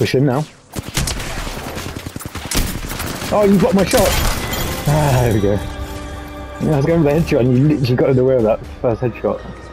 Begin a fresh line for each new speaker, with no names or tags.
Push in now. Oh, you blocked my shot! Ah, there we go. Yeah, I was going for the headshot and you literally got in the way of that first headshot.